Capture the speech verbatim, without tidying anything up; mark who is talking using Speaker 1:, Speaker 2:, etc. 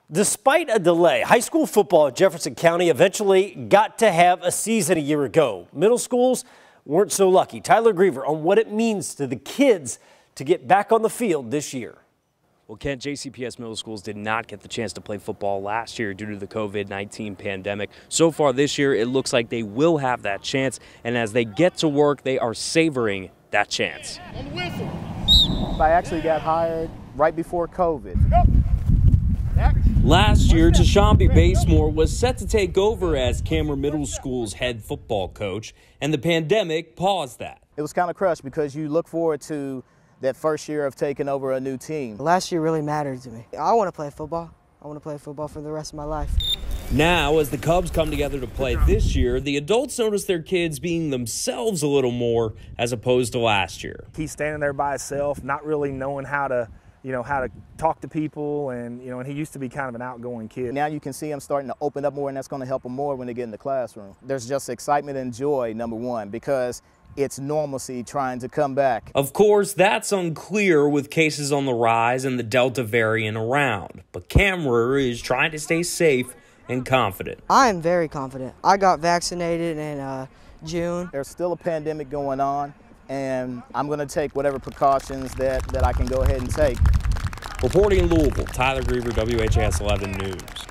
Speaker 1: Despite a delay, high school football at Jefferson County eventually got to have a season a year ago. Middle schools weren't so lucky. Tyler Griever on what it means to the kids to get back on the field this year.
Speaker 2: Well, Kent, J C P S middle schools did not get the chance to play football last year due to the COVID nineteen pandemic. So far this year, it looks like they will have that chance. And as they get to work, they are savoring that chance.
Speaker 3: I actually got hired right before COVID.
Speaker 2: Last year, Tashambi Basemore was set to take over as Cameron Middle School's head football coach, and the pandemic paused that.
Speaker 3: It was kind of crushed because you look forward to that first year of taking over a new team.
Speaker 4: Last year really mattered to me. I want to play football. I want to play football for the rest of my life.
Speaker 2: Now, as the Cubs come together to play this year, the adults notice their kids being themselves a little more as opposed to last year.
Speaker 5: He's standing there by himself, not really knowing how to, you know, how to talk to people, and you know, and he used to be kind of an outgoing kid.
Speaker 3: Now you can see him starting to open up more, and that's going to help him more when they get in the classroom. There's just excitement and joy, number one, because it's normalcy trying to come back.
Speaker 2: Of course, that's unclear with cases on the rise and the Delta variant around, but Cameron is trying to stay safe and confident.
Speaker 4: I am very confident. I got vaccinated in uh, June.
Speaker 3: There's still a pandemic going on, and I'm going to take whatever precautions that, that I can go ahead and take.
Speaker 2: Reporting in Louisville, Tyler Griever, W H A S eleven News.